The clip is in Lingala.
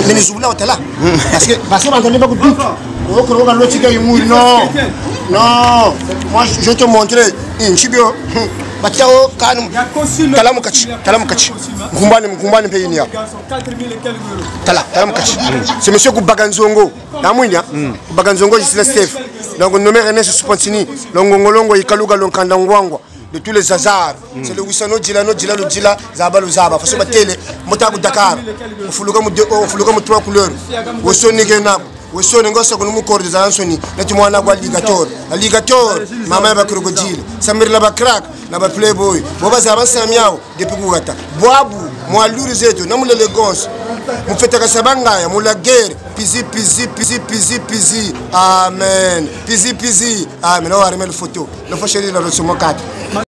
Mais les ouvriers là. Parce que m'entendez pas de doute. Non, moi je te montrer une chibio. Batiao kanum. Talamukachi. Ngumbani pays nia. Talamukachi. C'est monsieur Kubaganzongo. Namounya. Kubaganzongo je Steph. Donc nommé René Spontini. Longongolongo ikaluga lonkandangwangwa. De tous les hasards, c'est le Wissano Djila, Zabalo Zaba, Faso Télé, Motabu Dakar, Fulugamu 3 couleurs, Wessoni Genab, Wessoni Ngosa Mukor de Zansoni, Netumana Alligator, Mama Crocodile, Samir Labakrak, Naba Playboy, Boba Zaba Samiao, depuis Bougata, Boabu, moi Lourizeto, Namula Legons, Moufeta Sabanga, Moula Guerre, Pizi, Amen, Pizi, Amen, on va remettre le photo, le faut chérir la reçu 4.